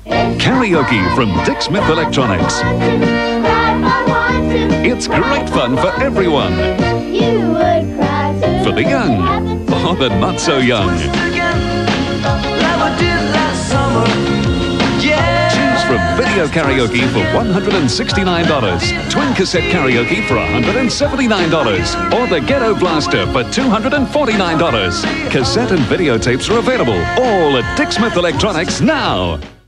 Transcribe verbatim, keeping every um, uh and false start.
Karaoke from Dick Smith Electronics. It's great fun for everyone. For the young or the not so young. Choose from video karaoke for one hundred sixty-nine dollars, twin cassette karaoke for one hundred seventy-nine dollars, or the Ghetto Blaster for two hundred forty-nine dollars. Cassette and videotapes are available, all at Dick Smith Electronics now.